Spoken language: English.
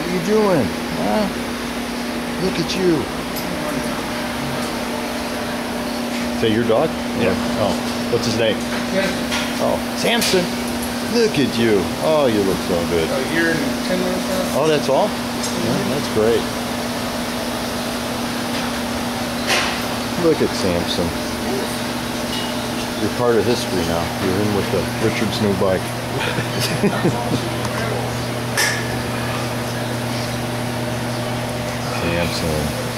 What are you doing? Huh? Look at you. Is that your dog? Yeah. Oh, what's his name? Yeah. Oh, Samson. Look at you. Oh, you look so good. A year and 10 months now. Oh, that's all? Yeah, that's great. Look at Samson. You're part of history now. You're in with the Richard's new bike. Samson.